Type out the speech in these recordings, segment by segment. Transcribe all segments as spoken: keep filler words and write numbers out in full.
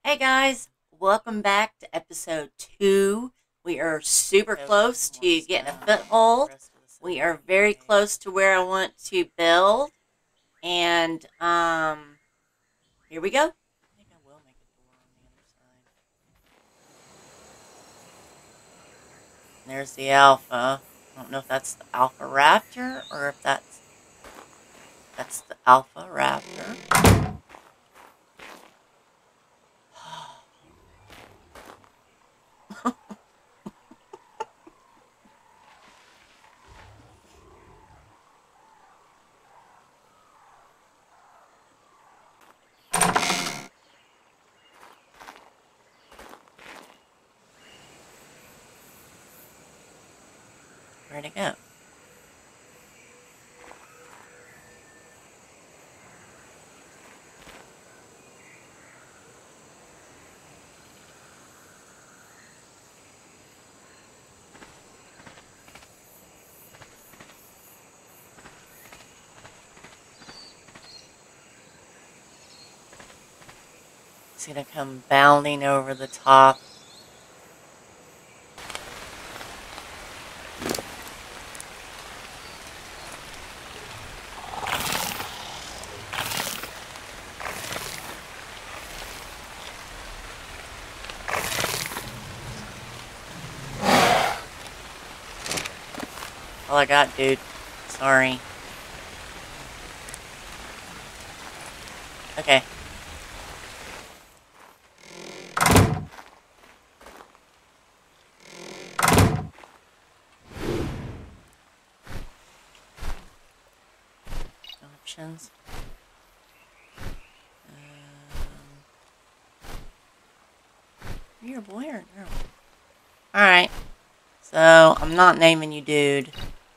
Hey guys, welcome back to episode two. We are super close to getting a foothold. We are very close to where I want to build. And um here we go. I think I will make a door on the other side. There's the alpha. I don't know if that's the alpha raptor or if that's that's the alpha raptor. Where'd it go? It's gonna come bounding over the top. All I got, dude. Sorry. Okay. Options. Um, you're a boy or a girl? Alright. So, I'm not naming you dude.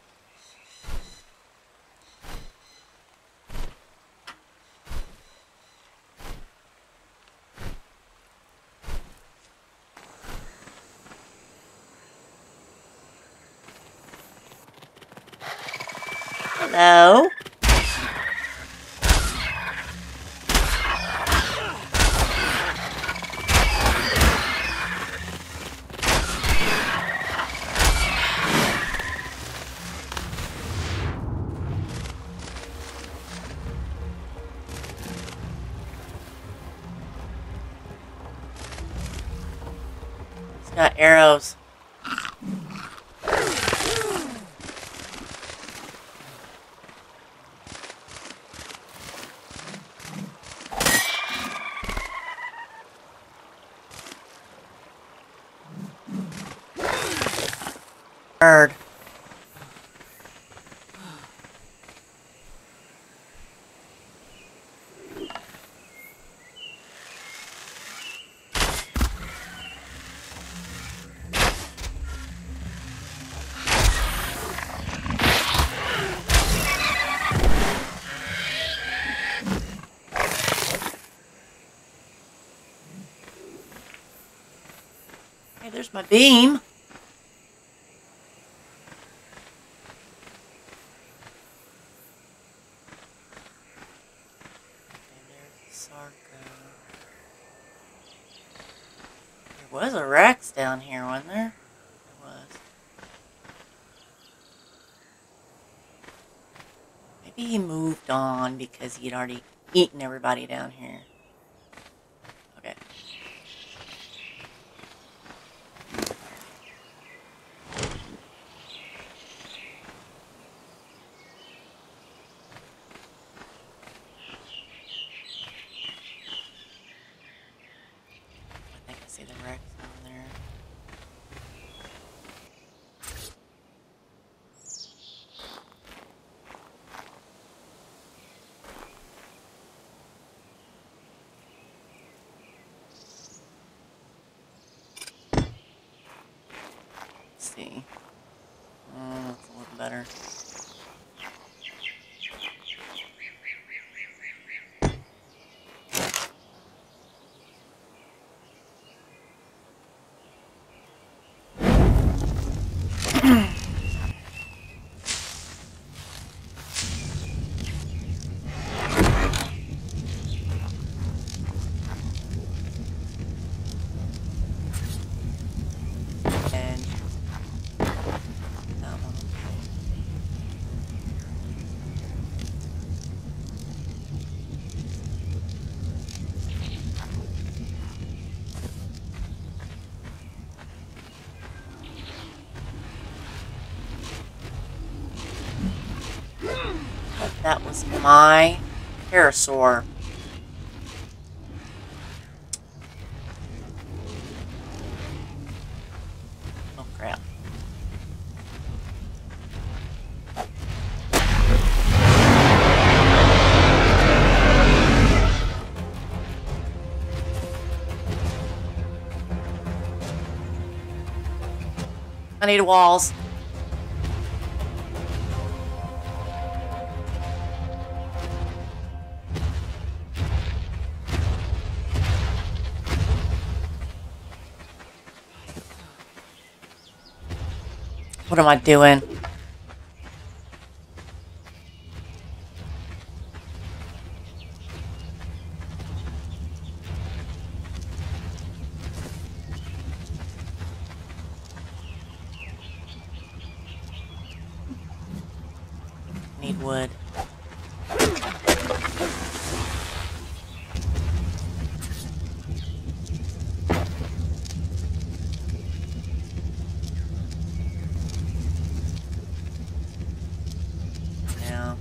Hello? It's got arrows. Bird. Hey, there's my beam. There was a Rex down here, wasn't there? There was. Maybe he moved on because he'd already eaten everybody down here. Okay. I think I see the Rex on there. Let's see. Oh, that's a little better. that was my parasaur. Oh, crap. I need walls. What am I doing? Need wood. Now,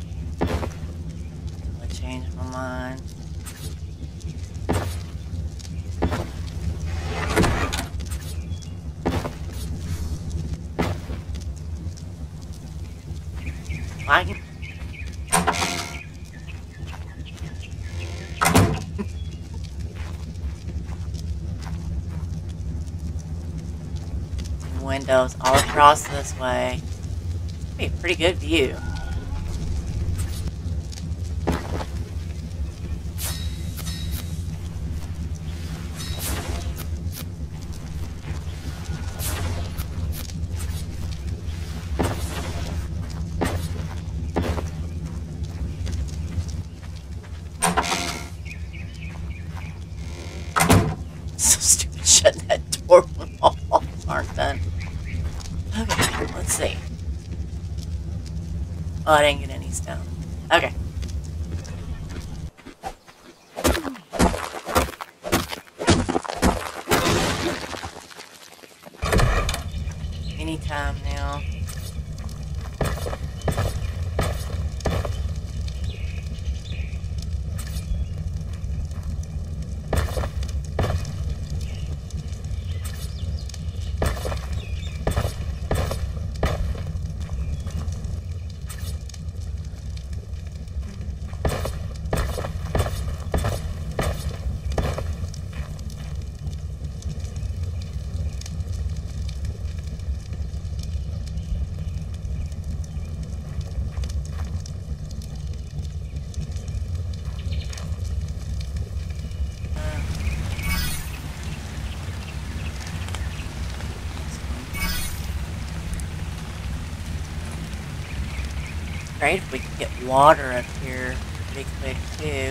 I changed my mind. I can. Windows all across this way. Be a pretty good view. So stupid shutting that door when all walls aren't done. Okay, let's see. Oh, I didn't get any stone. Okay. Anytime now. Great if we could get water up here pretty quick too.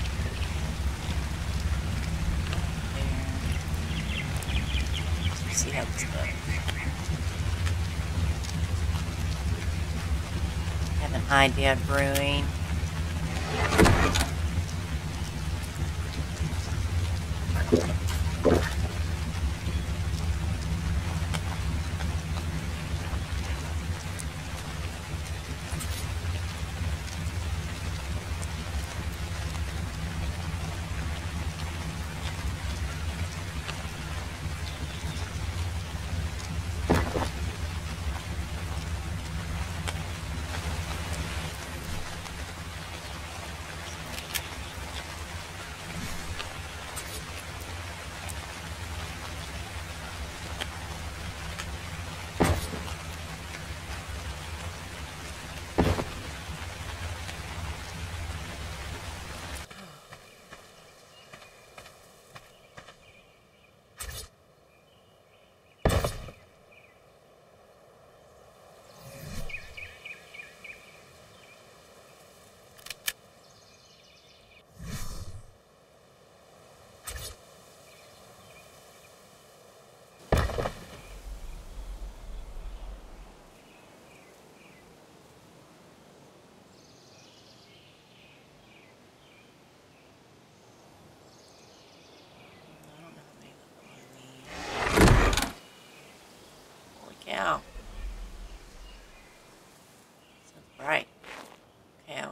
Let's see how this goes. I have an idea of brewing.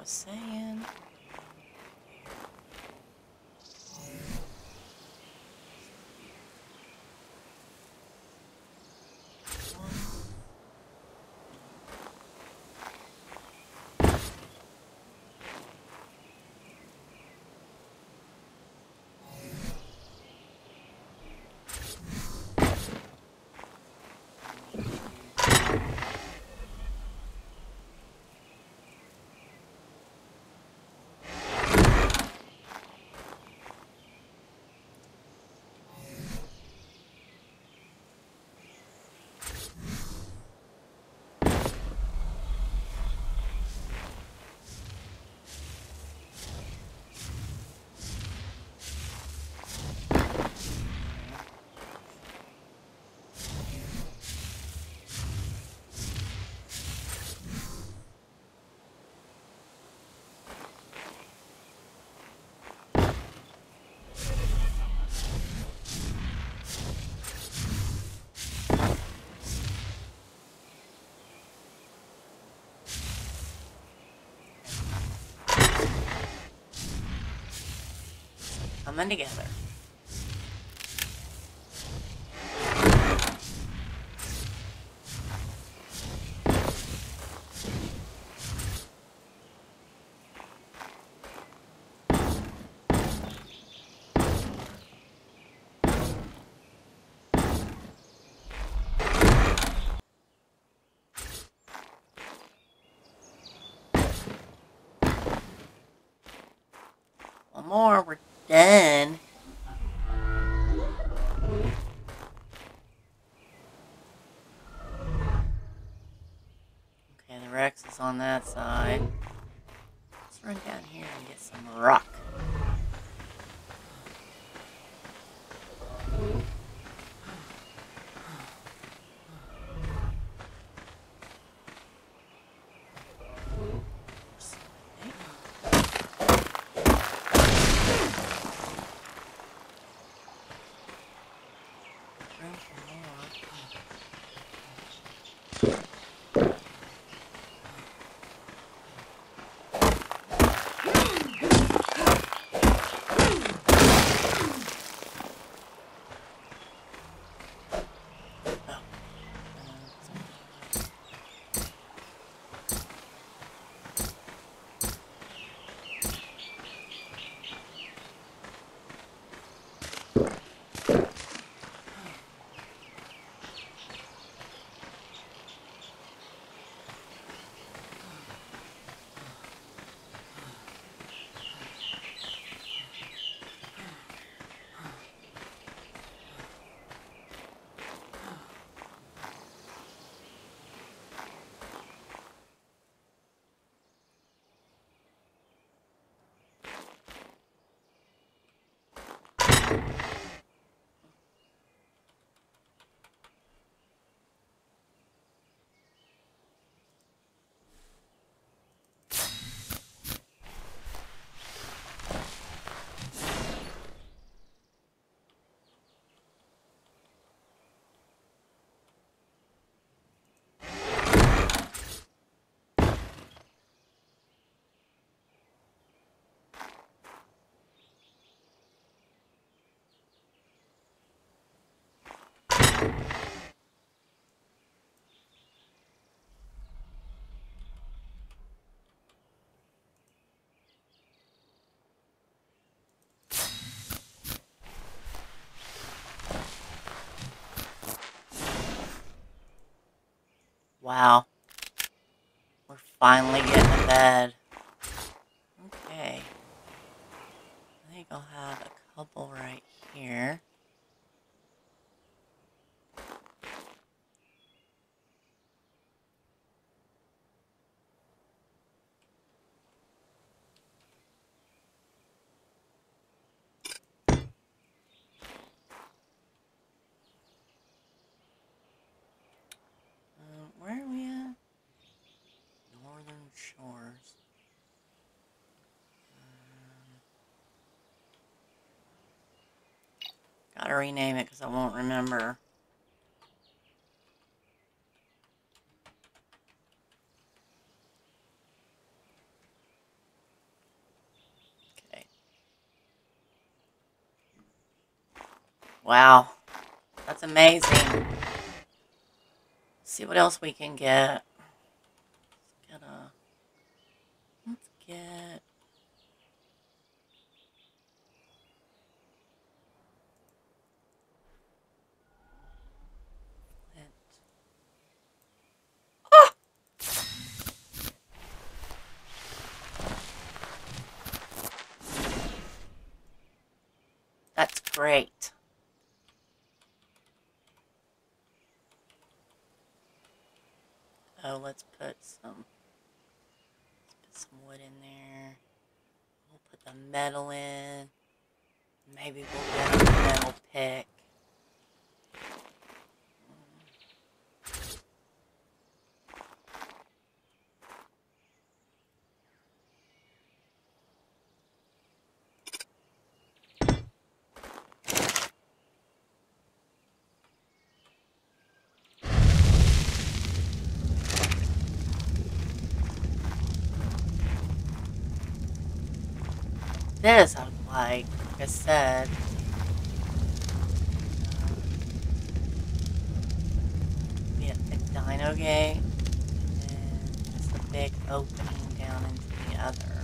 saying. Coming together. One more, we're done. Okay, the Rex is on that side. Let's run down here and get some rock. Room for more. Wow. We're finally getting to bed. Okay. I think I'll have a couple right here. Um, where are we at? Northern Shores. Um, gotta rename it because I won't remember. Wow. That's amazing. Let's see what else we can get. Let's get a... Let's get... Oh! That's great. Oh, let's put some, let's put some wood in there. We'll put the metal in. Maybe we'll get a metal pick. This I would like, like I said. Be a, a dino gate, and just a big opening down into the other.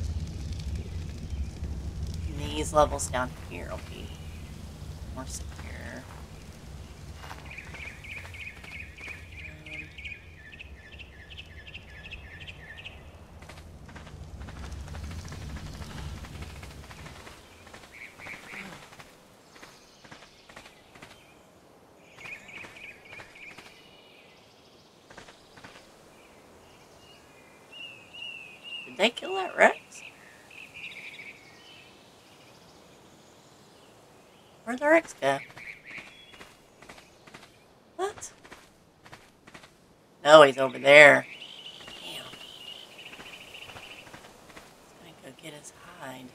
And these levels down here will be more secure. Did they kill that Rex? Where'd the Rex go? What? No, he's over there. Damn. He's gonna go get his hide.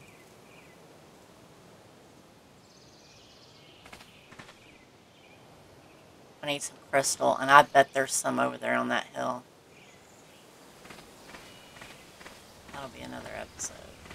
I need some crystal, and I bet there's some over there on that hill. That'll be another episode.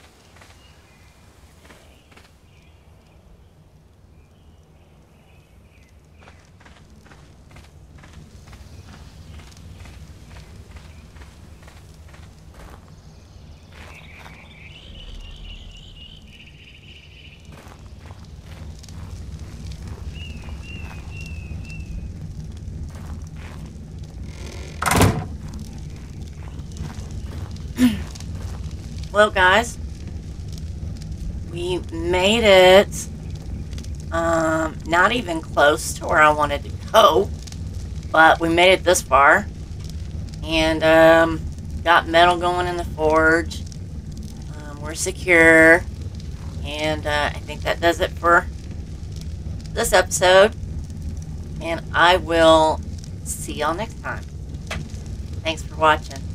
Well, guys, we made it. Um, not even close to where I wanted to go, but we made it this far, and um, got metal going in the forge. Um, we're secure, and uh, I think that does it for this episode. And I will see y'all next time. Thanks for watching.